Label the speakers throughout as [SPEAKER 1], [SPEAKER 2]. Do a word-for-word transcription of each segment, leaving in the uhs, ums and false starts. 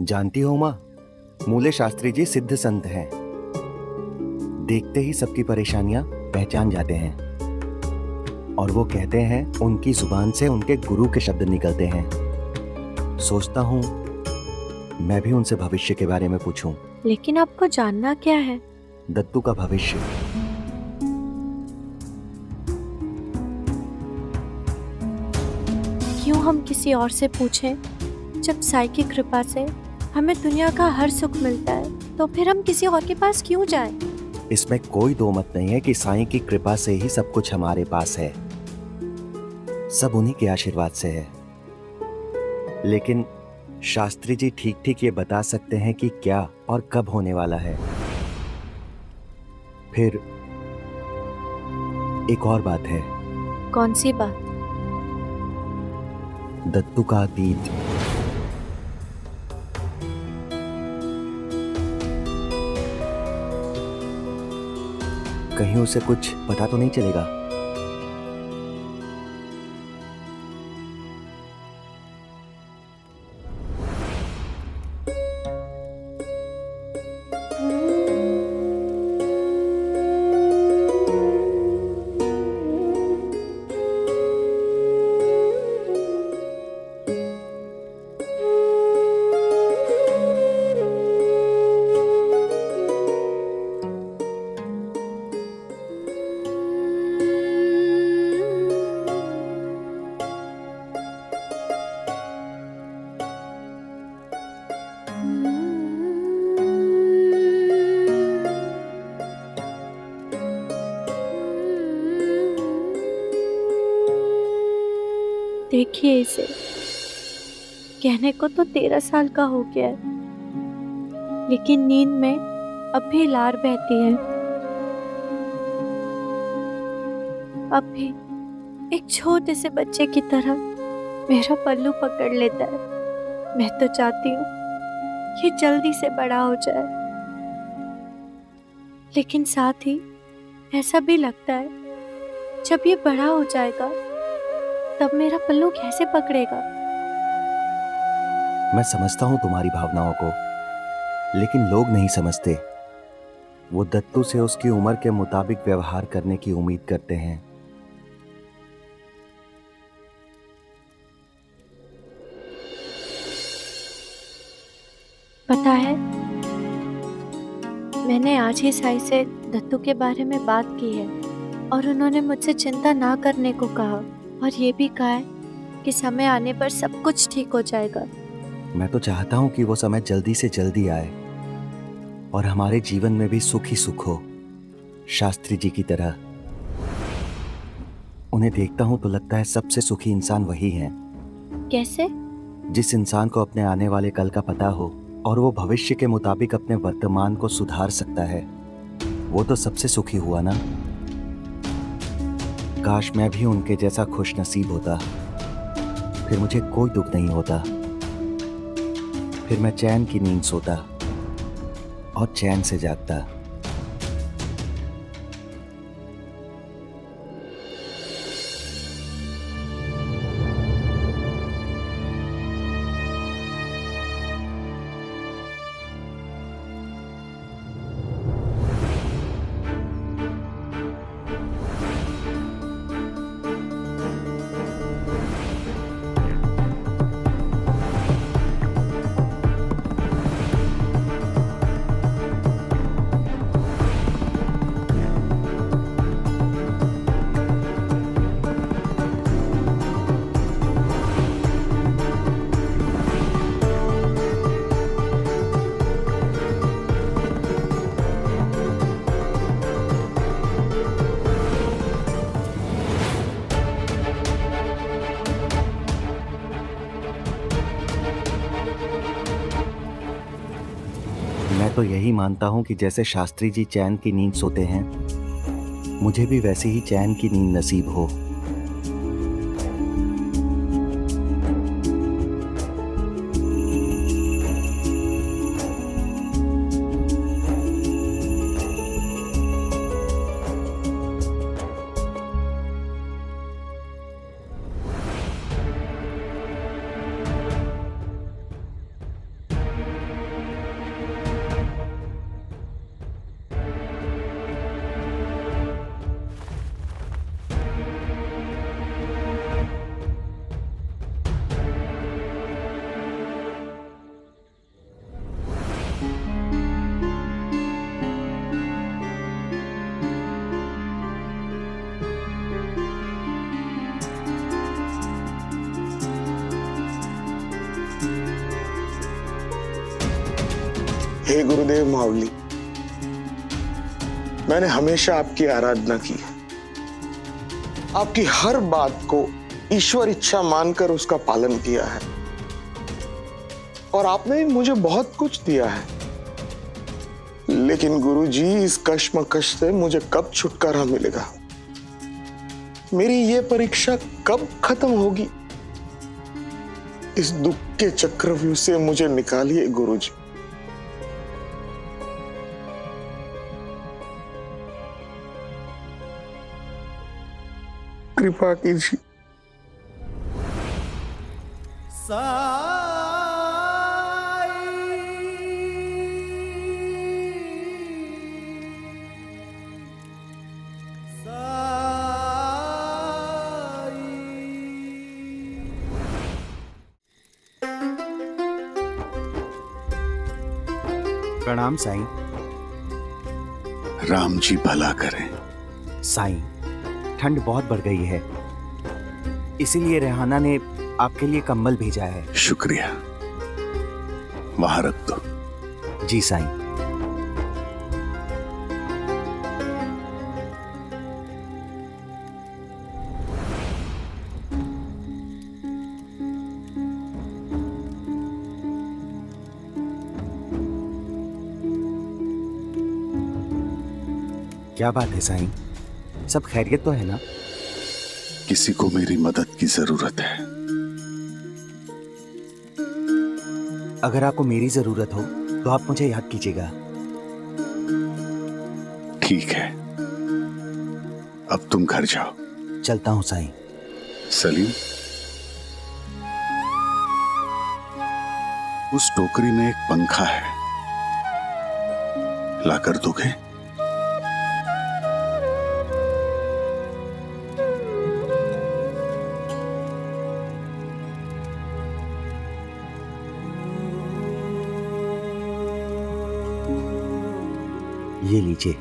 [SPEAKER 1] जानती हो माँ, मूले शास्त्री जी सिद्ध संत हैं। देखते ही सबकी परेशानियां पहचान जाते हैं और वो कहते हैं उनकी जुबान से उनके गुरु के शब्द निकलते हैं। सोचता हूँ मैं भी उनसे भविष्य के बारे में पूछूं।
[SPEAKER 2] लेकिन आपको जानना क्या है?
[SPEAKER 1] दत्तू का भविष्य।
[SPEAKER 2] क्यों हम किसी और से पूछें? जब साईं की कृपा से हमें दुनिया का हर सुख मिलता है तो फिर हम किसी और के पास क्यों जाएं?
[SPEAKER 1] इसमें कोई दो मत नहीं है कि साईं की कृपा से ही सब कुछ हमारे पास है। सब उन्हीं के आशीर्वाद से है। लेकिन शास्त्री जी ठीक ठीक ये बता सकते हैं कि क्या और कब होने वाला है। फिर एक और बात है।
[SPEAKER 2] कौन सी बात?
[SPEAKER 1] दत्तू का अतीत। कहीं उसे कुछ पता तो नहीं चलेगा?
[SPEAKER 2] देखिए इसे, कहने को तो तेरह साल का हो गया है, लेकिन नींद में अब भी लार बहती है। अब भी एक छोटे से बच्चे की तरह मेरा पल्लू पकड़ लेता है। मैं तो चाहती हूँ ये जल्दी से बड़ा हो जाए, लेकिन साथ ही ऐसा भी लगता है जब ये बड़ा हो जाएगा तब मेरा पल्लू कैसे पकड़ेगा।
[SPEAKER 1] मैं समझता हूं तुम्हारी भावनाओं को, लेकिन लोग नहीं समझते। वो दत्तू से उसकी उम्र के मुताबिक व्यवहार करने की उम्मीद करते हैं।
[SPEAKER 2] पता है, मैंने आज ही साईं से दत्तू के बारे में बात की है और उन्होंने मुझसे चिंता ना करने को कहा और ये भी कहा है कि समय आने पर सब कुछ ठीक हो जाएगा।
[SPEAKER 1] मैं तो चाहता हूं कि वो समय जल्दी से जल्दी आए और हमारे जीवन में भी सुख ही सुख हो, शास्त्री जी की तरह। उन्हें देखता हूं तो लगता है सबसे सुखी इंसान वही है।
[SPEAKER 2] कैसे?
[SPEAKER 1] जिस इंसान को अपने आने वाले कल का पता हो और वो भविष्य के मुताबिक अपने वर्तमान को सुधार सकता है, वो तो सबसे सुखी हुआ ना। काश मैं भी उनके जैसा खुश नसीब होता, फिर मुझे कोई दुख नहीं होता। फिर मैं चैन की नींद सोता और चैन से जागता। मैं तो यही मानता हूं कि जैसे शास्त्री जी चैन की नींद सोते हैं, मुझे भी वैसे ही चैन की नींद नसीब हो।
[SPEAKER 3] हे गुरुदेव मावली, मैंने हमेशा आपकी आराधना की है, आपकी हर बात को ईश्वर इच्छा मानकर उसका पालन किया है, और आपने मुझे बहुत कुछ दिया है। लेकिन गुरुजी, इस कश्मकश से मुझे कब छुटकारा मिलेगा? मेरी ये परीक्षा कब खत्म होगी? इस दुख के चक्रव्यूह से मुझे निकालिए गुरुजी। कृपा कीजिए।
[SPEAKER 1] प्रणाम साईं।
[SPEAKER 4] राम जी भला करें।
[SPEAKER 1] साईं, ठंड बहुत बढ़ गई है, इसीलिए रेहाना ने आपके लिए कंबल भेजा है।
[SPEAKER 4] शुक्रिया, वहां रख दो।
[SPEAKER 1] जी साईं। क्या बात है साईं, सब खैरियत तो है ना?
[SPEAKER 4] किसी को मेरी मदद की जरूरत है।
[SPEAKER 1] अगर आपको मेरी जरूरत हो तो आप मुझे याद कीजिएगा।
[SPEAKER 4] ठीक है, अब तुम घर जाओ।
[SPEAKER 1] चलता हूं साईं।
[SPEAKER 4] सलीम, उस टोकरी में एक पंखा है, लाकर दोगे?
[SPEAKER 1] ये लीजिए।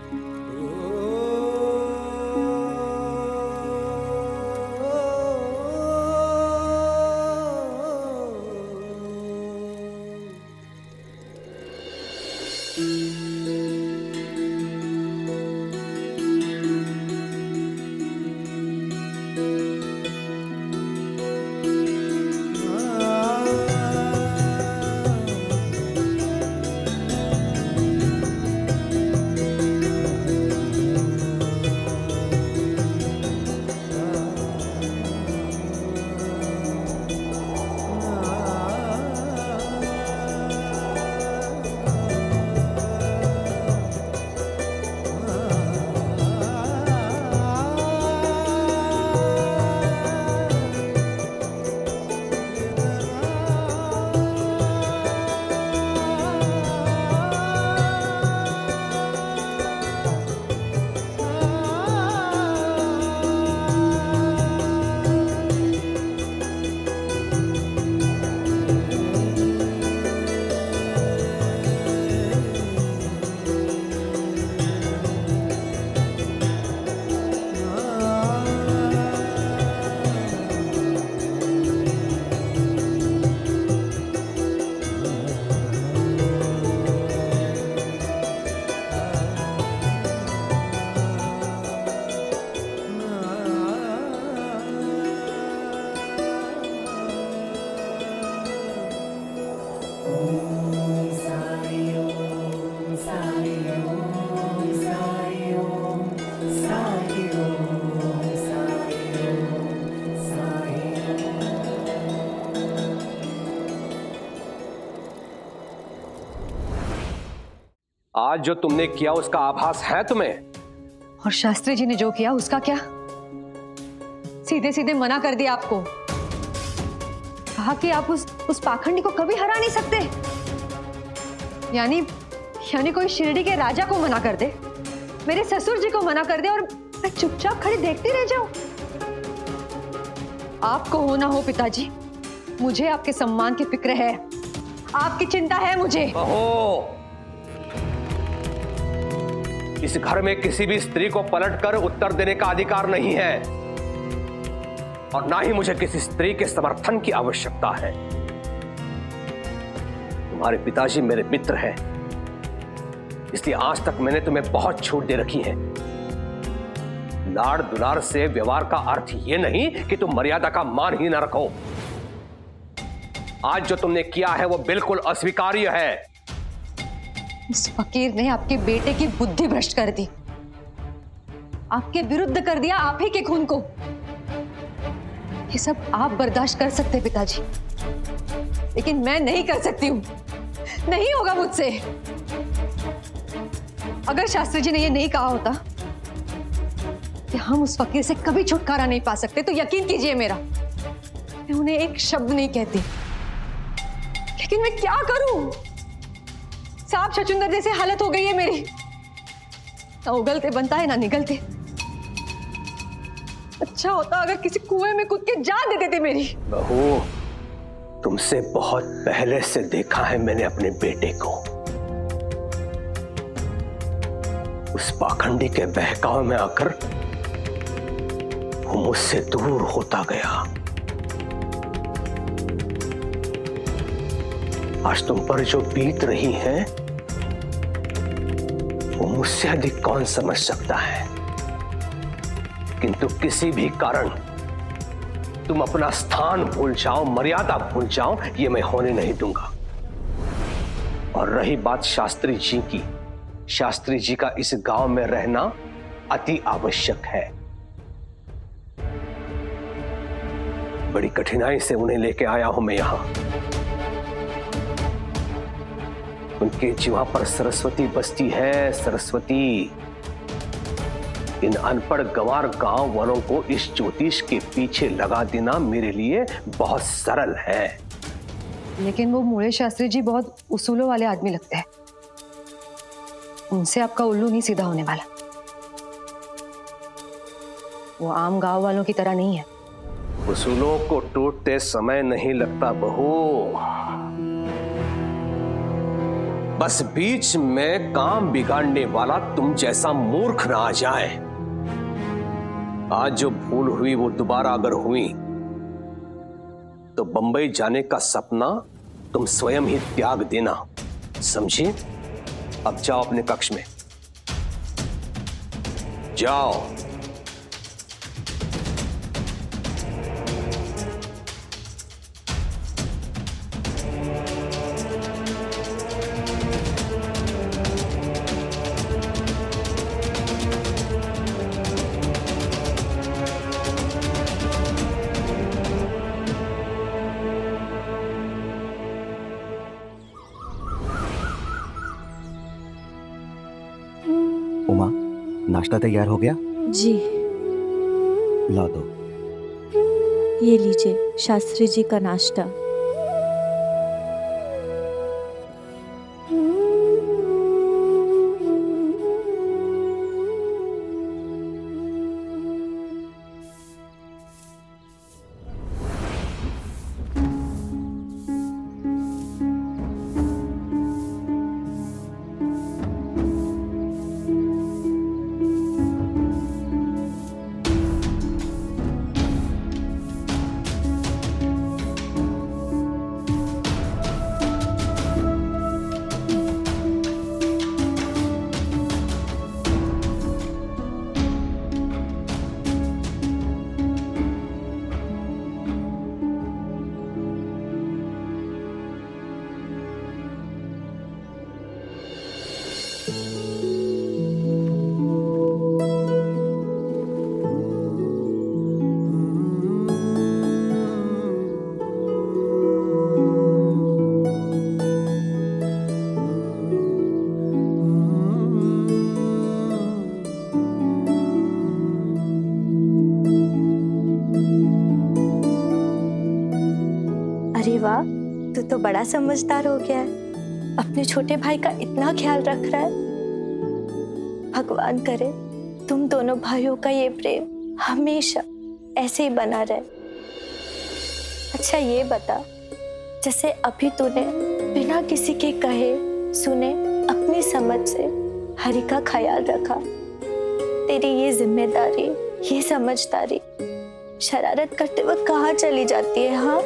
[SPEAKER 5] आज जो तुमने किया उसका आभास है तुम्हें?
[SPEAKER 6] और शास्त्री जी ने जो किया उसका क्या? सीधे सीधे मना कर दिया आपको, कहा कि आप उस उस पाखंडी को कभी हरा नहीं सकते। यानी यानी कोई शिरडी के राजा को मना कर दे, मेरे ससुर जी को मना कर दे और मैं चुपचाप खड़ी देखती रह जाऊं। आपको हो ना हो पिताजी, मुझे आपके सम्मान की फिक्र है, आपकी चिंता है मुझे।
[SPEAKER 5] बहू, इस घर में किसी भी स्त्री को पलटकर उत्तर देने का अधिकार नहीं है, और ना ही मुझे किसी स्त्री के समर्थन की आवश्यकता है। तुम्हारे पिताजी मेरे मित्र हैं, इसलिए आज तक मैंने तुम्हें बहुत छूट दे रखी है। लाड़ दुलार से व्यवहार का अर्थ यह नहीं कि तुम मर्यादा का मान ही न रखो। आज जो तुमने किया है वो बिल्कुल अस्वीकार्य है।
[SPEAKER 6] उस फकीर ने आपके बेटे की बुद्धि भ्रष्ट कर दी, आपके विरुद्ध कर दिया आप ही के खून को। ये सब आप बर्दाश्त कर सकते हैं पिताजी, लेकिन मैं नहीं कर सकती हूं, नहीं होगा मुझसे। अगर शास्त्री जी ने ये नहीं कहा होता कि हम उस फकीर से कभी छुटकारा नहीं पा सकते, तो यकीन कीजिए मेरा, मैं उन्हें एक शब्द नहीं कहती। लेकिन मैं क्या करूं? सांप छछूंदर जैसी हालत हो गई है मेरी, ना उगलते बनता है ना निगलते। अच्छा होता अगर किसी कुएं में कूद के जान दे देते मेरी।
[SPEAKER 5] बहू, तुमसे बहुत पहले से देखा है मैंने अपने बेटे को। उस पाखंडी के बहकावे में आकर वो मुझसे दूर होता गया। आज तुम पर जो बीत रही है वो मुझसे अधिक कौन समझ सकता है, किंतु किसी भी कारण तुम अपना स्थान भूल जाओ, मर्यादा भूल जाओ, ये मैं होने नहीं दूंगा। और रही बात शास्त्री जी की, शास्त्री जी का इस गांव में रहना अति आवश्यक है। बड़ी कठिनाई से उन्हें लेके आया हूं मैं यहां। उनके जीवा पर सरस्वती बसती है, सरस्वती। इन अनपढ़ गंवार गांव वालों को इस ज्योतिष के पीछे लगा देना मेरे लिए बहुत सरल है।
[SPEAKER 6] लेकिन वो मूले शास्त्री जी बहुत उसूलों वाले आदमी लगते हैं, उनसे आपका उल्लू नहीं सीधा होने वाला। वो आम गांव वालों की तरह नहीं है।
[SPEAKER 5] उसूलों को टूटते समय नहीं लगता बहू, बस बीच में काम बिगाड़ने वाला तुम जैसा मूर्ख ना आ जाए। आज जो भूल हुई वो दोबारा अगर हुई तो बंबई जाने का सपना तुम स्वयं ही त्याग देना, समझे? अब जाओ अपने कक्ष में, जाओ।
[SPEAKER 1] उमा, नाश्ता तैयार हो गया?
[SPEAKER 2] जी।
[SPEAKER 1] ला दो।
[SPEAKER 2] ये लीजिए शास्त्री जी का नाश्ता। अरे वाह, तू तो बड़ा समझदार हो गया है, अपने छोटे भाई का इतना ख्याल रख रहा है। भगवान करे तुम दोनों भाइयों का ये प्रेम हमेशा ऐसे ही बना रहे। अच्छा ये बता, जैसे अभी तूने बिना किसी के कहे सुने अपनी समझ से हरि का ख्याल रखा, तेरी ये जिम्मेदारी, ये समझदारी शरारत करते वक्त कहाँ चली जाती है? हाँ,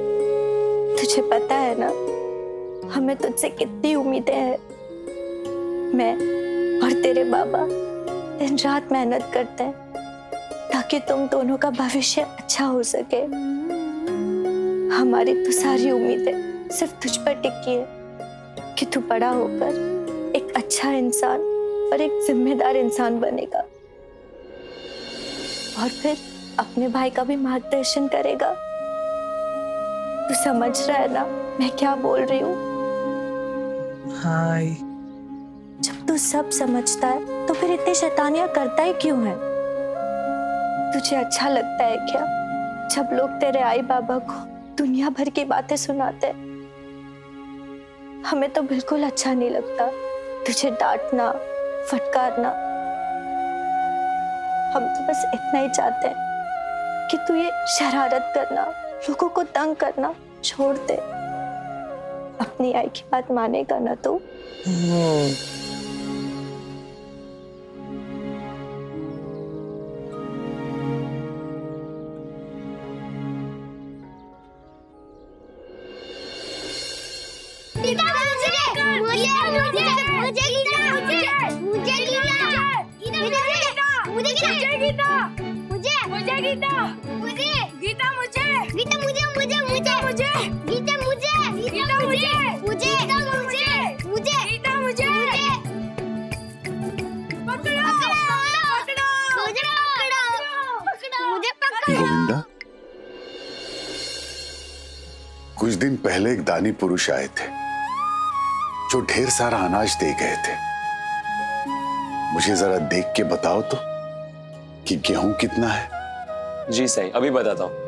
[SPEAKER 2] तुझे पता है ना हमें तुझसे कितनी उम्मीदें हैं, मैं और तेरे बाबा दिन रात मेहनत करते हैं ताकि तुम दोनों का भविष्य अच्छा हो सके। हमारी तो सारी उम्मीदें सिर्फ तुझ पर टिकी है कि तू बड़ा होकर एक अच्छा इंसान और एक जिम्मेदार इंसान बनेगा और फिर अपने भाई का भी मार्गदर्शन करेगा। तू समझ रहा है ना मैं क्या बोल रही हूँ?
[SPEAKER 7] हाय।
[SPEAKER 2] जब तू सब समझता है तो फिर इतनी शैतानियां करता ही क्यों है? तुझे अच्छा लगता है क्या जब लोग तेरे आई बाबा को दुनिया भर की बातें सुनाते हैं? हमें तो बिल्कुल अच्छा नहीं लगता तुझे डांटना, फटकारना। हम तो बस इतना ही चाहते हैं कि तू ये शरारत करना, लोगों को तंग करना छोड़ दे। अपनी आई की बात मानेगा ना तू?
[SPEAKER 4] गोविंदा, कुछ दिन पहले एक दानी पुरुष आए थे जो ढेर सारा अनाज दे गए थे। मुझे जरा देख के बताओ तो कि गेहूं कितना है।
[SPEAKER 8] जी सही, अभी बताता हूं।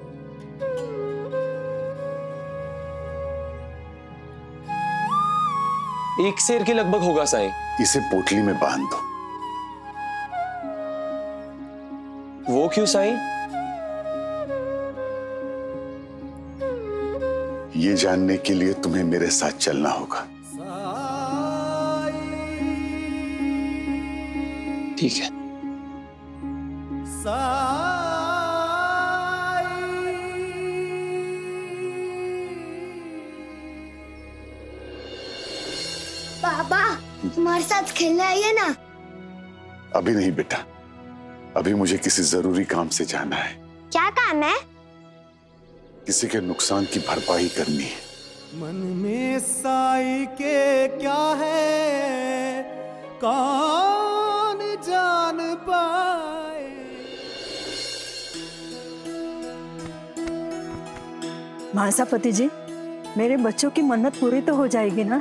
[SPEAKER 8] एक सेर के लगभग होगा साईं।
[SPEAKER 4] इसे पोटली में बांध दो।
[SPEAKER 8] वो क्यों साईं?
[SPEAKER 4] ये जानने के लिए तुम्हें मेरे साथ चलना होगा।
[SPEAKER 8] ठीक है।
[SPEAKER 9] पापा, तुम्हारे साथ खेलने आइए ना।
[SPEAKER 4] अभी नहीं बेटा, अभी मुझे किसी जरूरी काम से जाना है।
[SPEAKER 9] क्या काम है?
[SPEAKER 4] किसी के नुकसान की भरपाई करनी है।
[SPEAKER 10] मन में साई के क्या है कौन जान पाए।
[SPEAKER 11] महासापति जी, मेरे बच्चों की मन्नत पूरी तो हो जाएगी ना?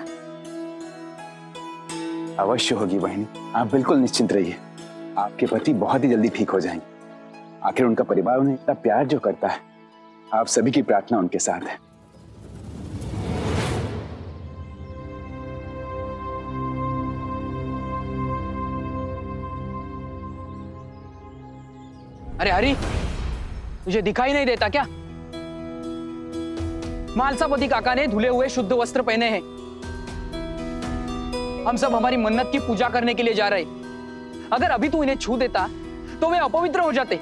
[SPEAKER 12] अवश्य होगी बहनी, आप बिल्कुल निश्चिंत रहिए। आपके पति बहुत ही जल्दी ठीक हो जाएंगे। आखिर उनका परिवार उन्हें इतना प्यार जो करता है, आप सभी की प्रार्थना उनके साथ है।
[SPEAKER 13] अरे हरी, तुझे दिखाई नहीं देता क्या? मालसापति काका ने धुले हुए शुद्ध वस्त्र पहने हैं। हम सब हमारी मन्नत की पूजा करने के लिए जा रहे। अगर अभी तू इन्हें छू देता तो वे अपवित्र हो जाते।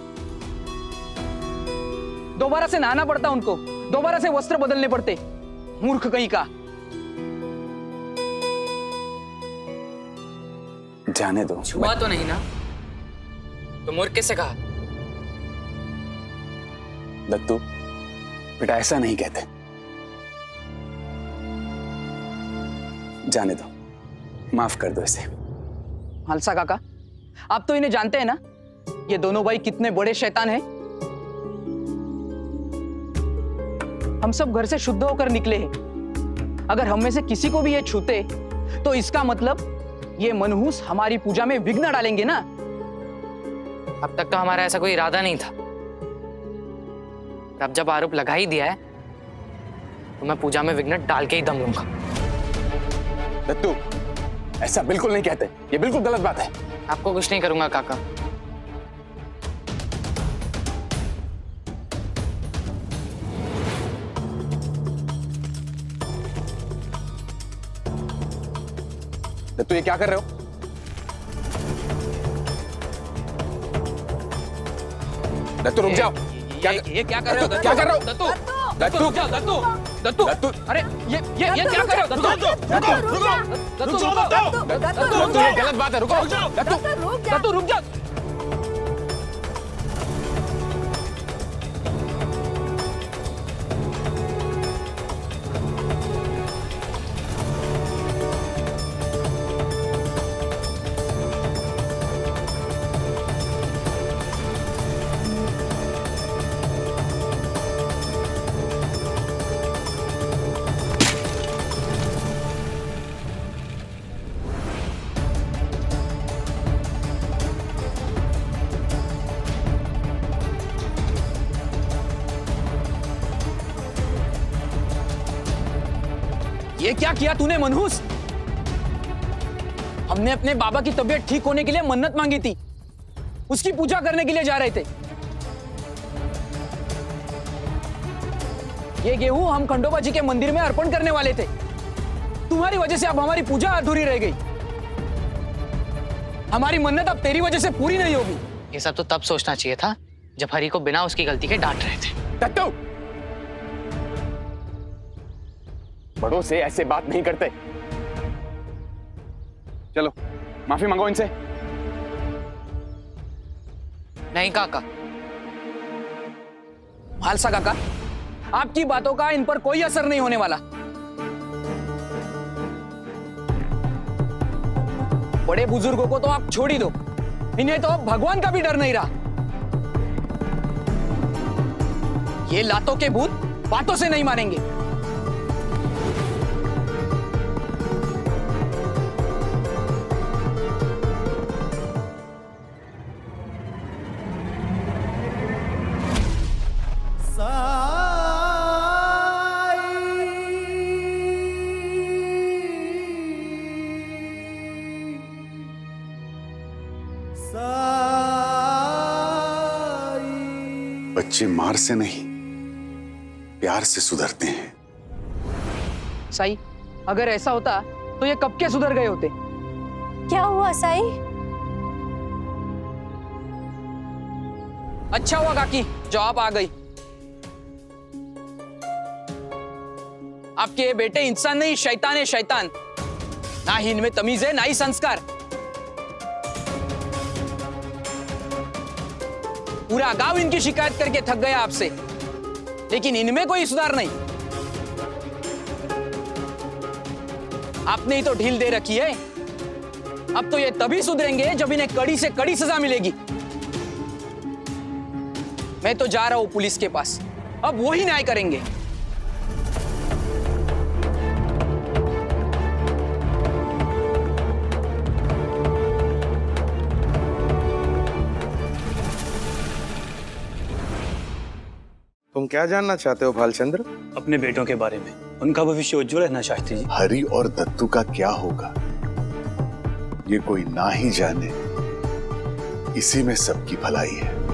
[SPEAKER 13] दोबारा से नहाना पड़ता उनको, दोबारा से वस्त्र बदलने पड़ते। मूर्ख कहीं का।
[SPEAKER 12] जाने दो।
[SPEAKER 13] छुआ तो नहीं ना? तो मूर्ख कैसे कहा?
[SPEAKER 12] दत्तू बेटा, ऐसा नहीं कहते। जाने दो, माफ कर दो इसे।
[SPEAKER 13] हालसा काका, आप तो इन्हें जानते हैं ना, ये दोनों भाई कितने बड़े शैतान हैं। हम सब घर से शुद्ध होकर निकले हैं। अगर हम में से किसी को भी ये छूते तो इसका मतलब ये मनहूस हमारी पूजा में विघ्न डालेंगे ना।
[SPEAKER 14] अब तक तो हमारा ऐसा कोई इरादा नहीं था। अब जब आरोप लगा ही दिया है तो मैं पूजा में विघ्न डाल के ही दम लूंगा।
[SPEAKER 12] दत्तू, ऐसा बिल्कुल नहीं कहते, ये बिल्कुल गलत बात है।
[SPEAKER 14] आपको कुछ नहीं करूंगा काका।
[SPEAKER 12] दत्तू, ये क्या कर रहे हो? दत्तू रुक जाओ।
[SPEAKER 13] ये, ये, ये क्या कर रहे हो?
[SPEAKER 12] क्या कर रहे हो?
[SPEAKER 13] दत्तू,
[SPEAKER 12] दत्तू,
[SPEAKER 13] दत्तू, दत्तू। दत्तू दत्तू अरे ये ये ये क्या कर रहे हो दत्तू? दत्तू रुको दत्तू रुको ये गलत बात है, रुको दत्तू दत्तू रुक जा। ये क्या किया तूने मनहूस? हमने अपने बाबा की तबीयत ठीक होने के लिए मन्नत मांगी थी, उसकी पूजा करने के लिए जा रहे थे। ये गेहूं हम खंडोबा जी के मंदिर में अर्पण करने वाले थे। तुम्हारी वजह से अब हमारी पूजा अधूरी रह गई। हमारी मन्नत अब तेरी वजह से पूरी नहीं होगी।
[SPEAKER 14] ये सब तो तब सोचना चाहिए था जब हरि को बिना उसकी गलती के डांट रहे थे।
[SPEAKER 12] दत्तू, बड़ों से ऐसे बात नहीं करते। चलो माफी मांगो इनसे।
[SPEAKER 14] नहीं काका।
[SPEAKER 13] खालसा काका, आपकी बातों का इन पर कोई असर नहीं होने वाला। बड़े बुजुर्गों को तो आप छोड़ ही दो, इन्हें तो अब भगवान का भी डर नहीं रहा। ये लातों के भूत बातों से नहीं मानेंगे।
[SPEAKER 4] बच्चे मार से नहीं प्यार से सुधरते हैं।
[SPEAKER 13] साई, अगर ऐसा होता तो ये कब के सुधर गए होते।
[SPEAKER 2] क्या हुआ साई?
[SPEAKER 13] अच्छा हुआ काकी जो आप आ गई। आपके ये बेटे इंसान नहीं, शैतान है शैतान। ना ही इनमें तमीज है ना ही संस्कार। पूरा गांव इनकी शिकायत करके थक गया आपसे, लेकिन इनमें कोई सुधार नहीं। आपने ही तो ढील दे रखी है। अब तो ये तभी सुधरेंगे जब इन्हें कड़ी से कड़ी सजा मिलेगी। मैं तो जा रहा हूं पुलिस के पास, अब वो ही न्याय करेंगे।
[SPEAKER 3] तुम क्या जानना चाहते हो भालचंद्र?
[SPEAKER 15] अपने बेटों के बारे में। उनका भविष्य उज्जवल रहना शास्त्री जी।
[SPEAKER 4] हरि और दत्तू का क्या होगा ये कोई ना ही जाने, इसी में सबकी भलाई है।